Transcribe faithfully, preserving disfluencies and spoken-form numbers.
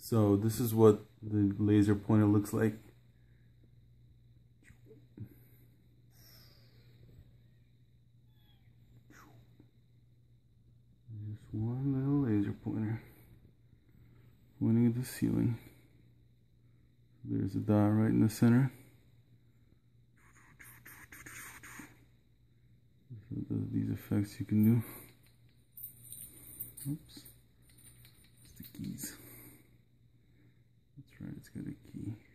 So this is what the laser pointer looks like. Just one little laser pointer pointing at the ceiling. There's a dot right in the center. So these effects you can do. Oops. It's the keys. That's right, it's got a key.